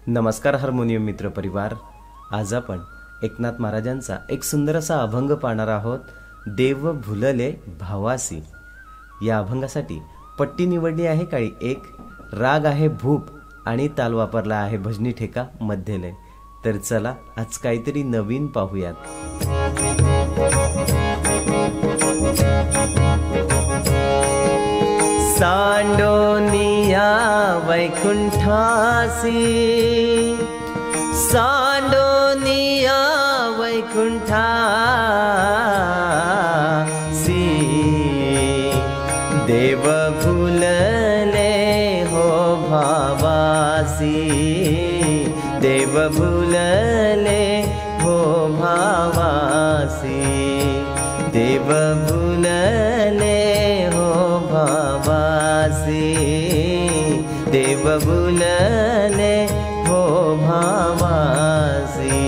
नमस्कार हार्मोनियम मित्र परिवार. आज आपण एकनाथ महाराजांचा एक सुंदर असा अभंग पाहणार आहोत. देव भुलले भावासी. या अभंगासाठी पट्टी निवडली आहे काळी 1, राग आहे भूप आणि ताल वापरला आहे भजनी ठेका मध्यलय. तर चला आज काहीतरी नवीन पाहूयात. सांडोनिया वैकुंठासी, सांडोनिया वैकुंठासी. देव भुलले हो भावासी, देव भुलले हो भावासी, देव भुलले हो भावासी, देव भुलले हो भावासी.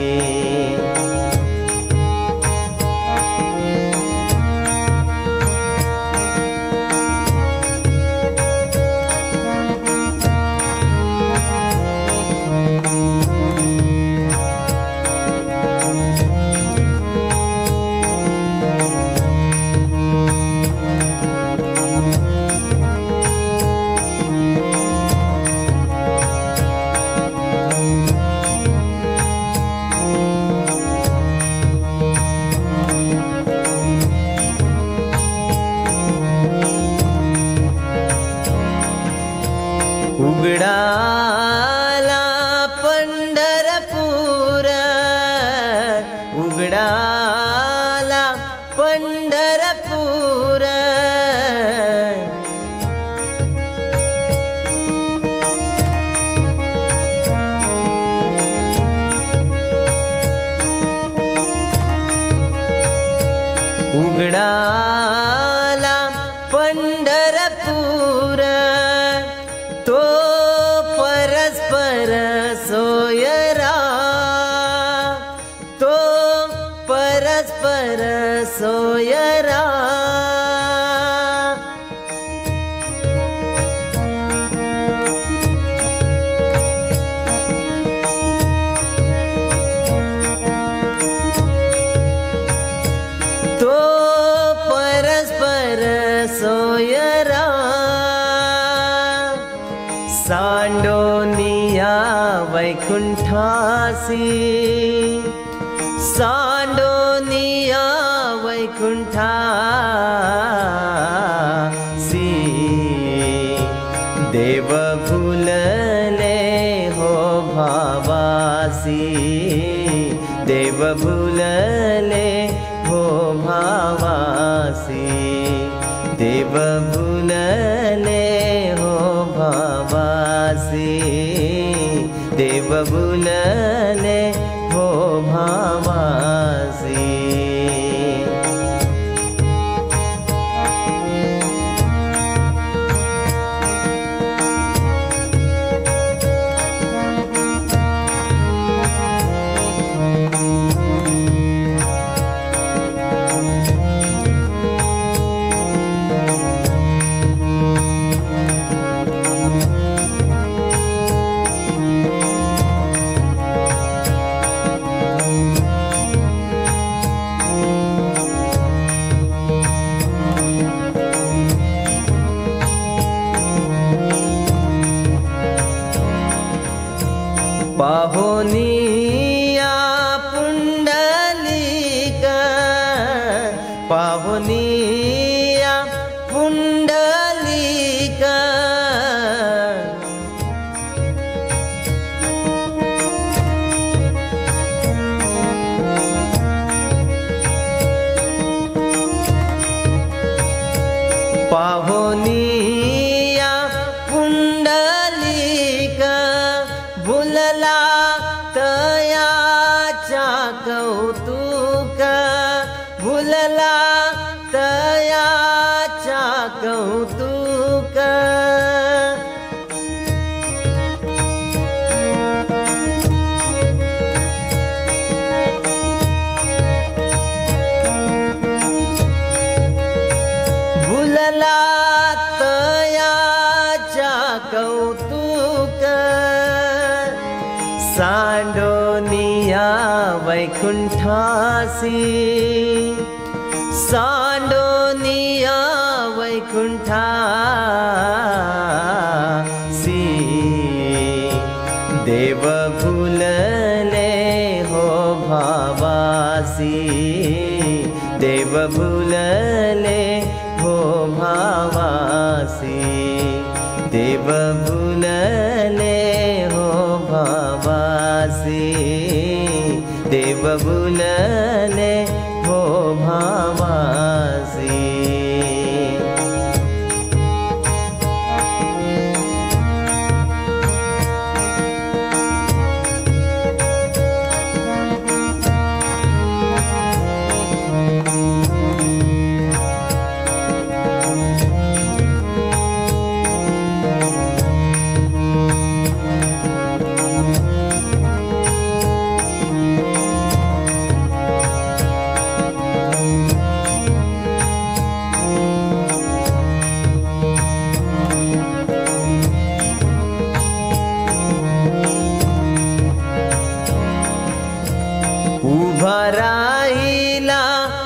उघडाला पंढरपूर, उघडाला पंढरपूर. उघडाला पंढरपूर, तो परस्पर सोयरा, तो परस्पर सोयरा. तो परस्पर सोयरा. सांडोनिया वैकुंठासी, सांडोनिया वैकुंठासी. देव भुलले हो भावासी, देव भुलले हो भावासी, देव भुलले हो भावासी, देव भुलले हो भावासी. पाहुनिया पुंडलिक, पाहुनिया पुंडलिक. पाहुनिया पुंडलिक, भुलला वैकुंठासी सांडोनिया वैकुंठासी देव भूलले हो भावासी देव भूलले हो भावासी देव भूलले हो भावासी देव भूलले हो भावासी। उभा राहिला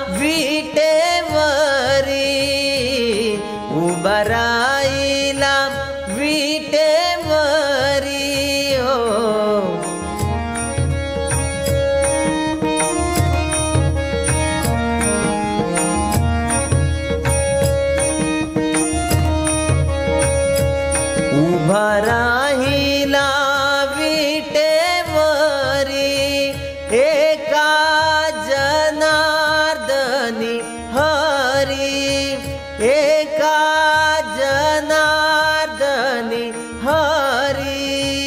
विटेवरी उभा राहिला विटेवरी हो उभा राहिला विटेवरी एका जनार्दनी हरी एका जनार्दनी हरी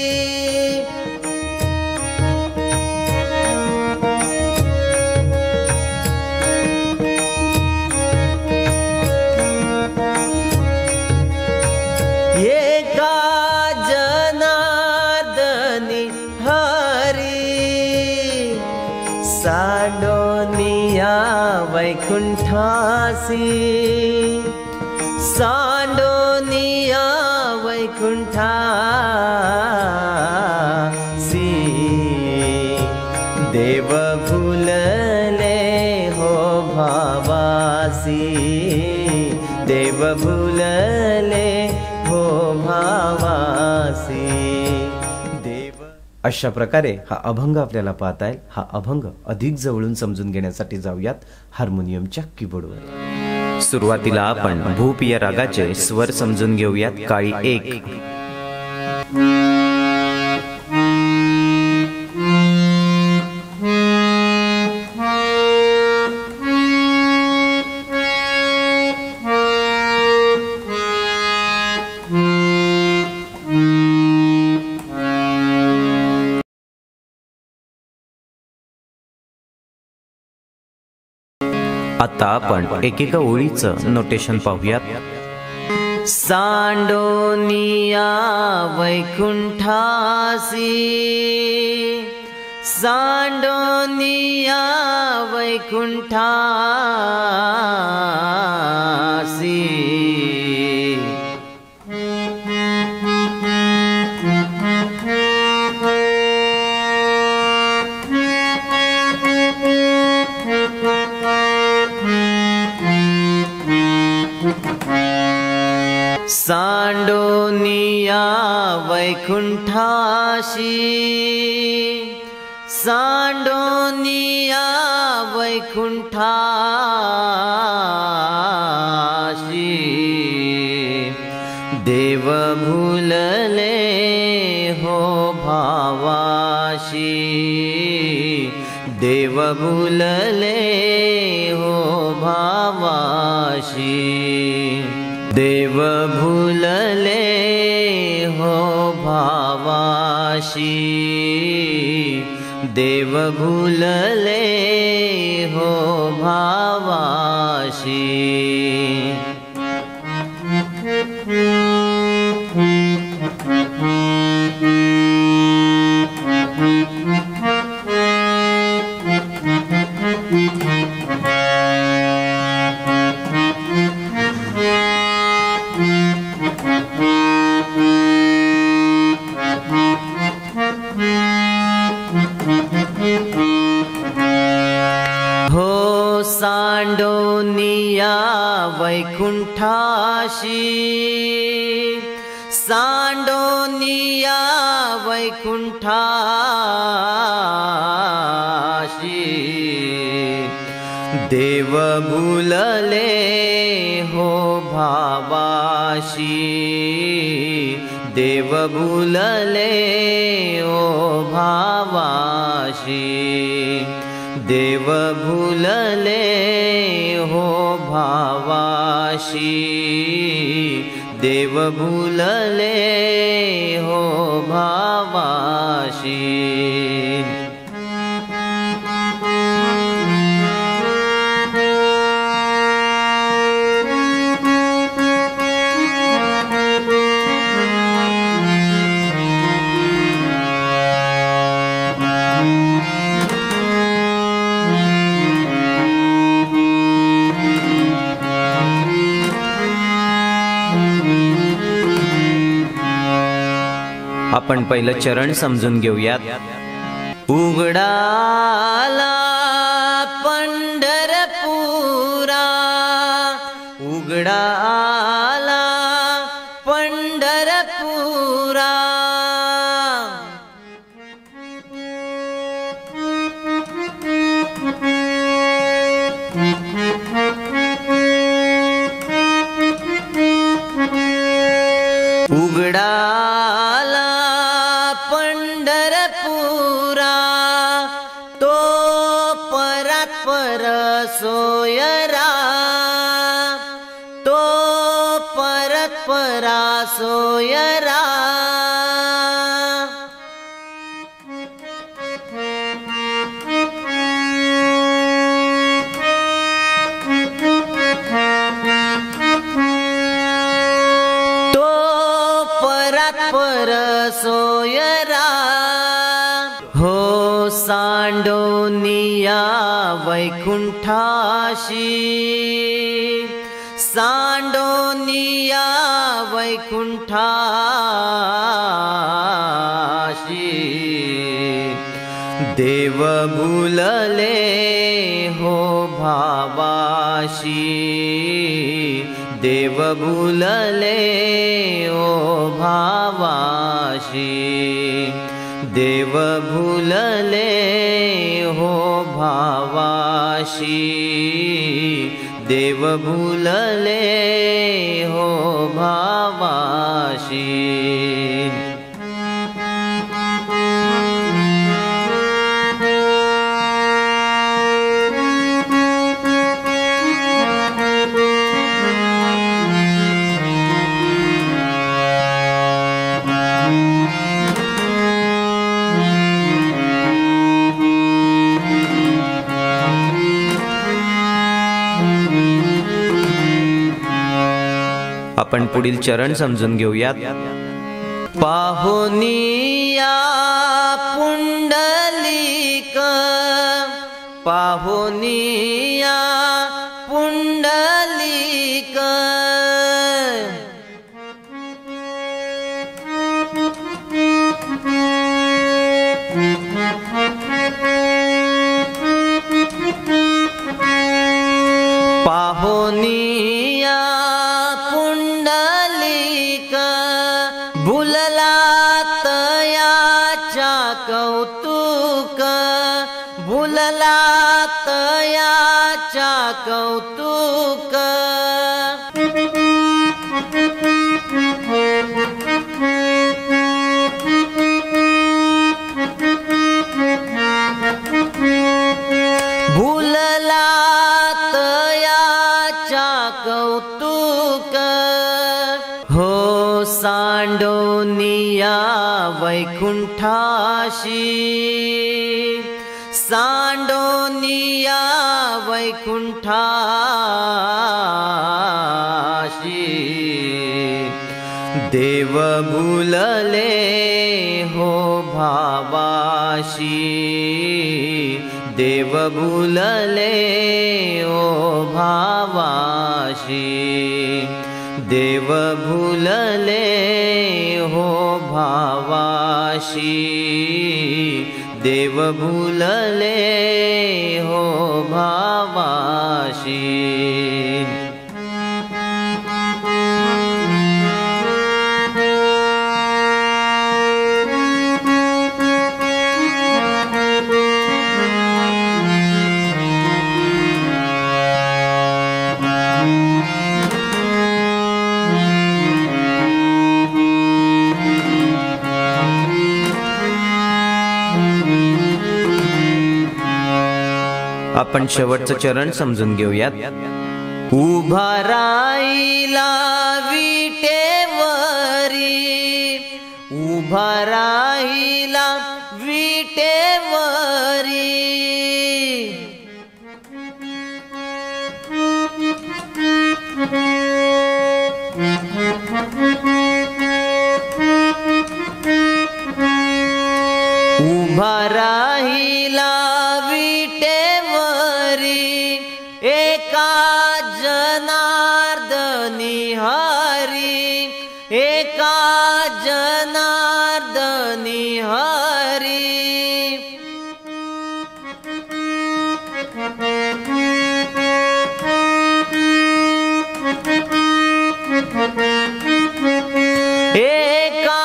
एका जनार्दनी हरी सांडोनिया वैकुंठासी सांडोनिया वैकुंठासी देव भूलले हो भावासी देव भूलले हो भावासी देव। अशा प्रकारे हा अभंग आपल्याला पाहता येईल। हा अभंग अधिक जवळून समजून घेण्यासाठी जाऊयात हार्मोनियमच्या कीबोर्डवर। सुरुवातीला आपण भूपिया रागाचे स्वर समजून घेऊयात। काळी एक आता आपण एकेका ओळीचं नोटेशन पाहूयात। सांडोनिया वैकुंठासी सांडोनिया वैकुंठासी सांडोनिया वैकुंठासी सांडोनिया वैकुंठासी देव भूलले हो भावासी देव भूलले हो भावासी देव भूलले हो भावासी देव भूलले हो भावासी। सांडोनिया वैकुंठाशी देव भुलले हो भावाशी देव भुलले ओ भावाशी देव भुलले हो भावाशी देव भुलले हो भावाशी आपण पहिलं चरण समजून घेऊयात. उघडाला पंढरपुरा उघडाला पंढरपुरा उघडाला पंढरपुरा तो परात पर सोयरा तो परत परा सोयरा पर सोयरा हो सांडोनिया वैकुंठाशी सांडोनिया वैकुंठाशी देव भुलले हो भावाशी देव भुलले ओ भावाशी देव भुलले हो भावाशी देव भुलले हो भावाशी आपण पुढील चरण समजून घेऊयात. पाहुनिया पुंडलिक पाहुनिया पुंडलिक पाहुनिया पुंडलिक भुलला तयाच्या कौतुक भुलला तयाच्या कौतुक भुलला तयाच्या कौतुक हो सांडोनिया वैकुंठाशी सांडोनिया वैकुंठाशी देव भुलले हो भावाशी देव भुलले ओ भावाशी देव भुलले हो भावाशी देव भुलले हो भावाशी आपण शेवटचं चरण समजून घेऊयात. उभा राहिला विटेवरी, उभा राहिला विटेवरी, उभा राहिला विटेवरी, एका जनार्दनी हरी, एका जनार्दनी हरी. एका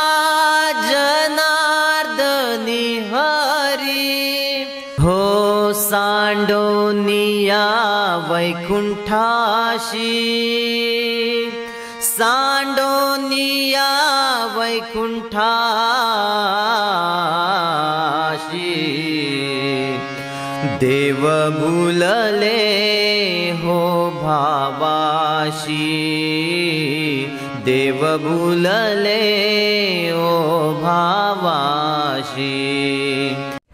जनार्दनी हरी, हो सांडोनिया वैकुंठाशी, सांडोनिया वैकुंठाशी. देव भुलले हो भावाशी, देव भुलले ओ भावाशी.